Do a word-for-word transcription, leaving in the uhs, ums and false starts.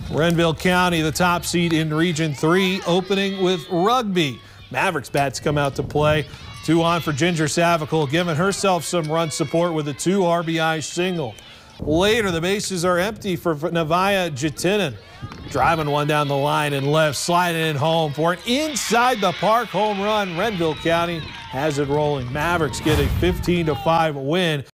Renville County, the top seed in Region three, opening with Rugby. Mavericks bats come out to play. Two on for Ginger Savicle, giving herself some run support with a two R B I single. Later, the bases are empty for Navaya Jatinin. Driving one down the line and left, sliding in home for an inside the park home run. Renville County has it rolling. Mavericks get a fifteen to five win.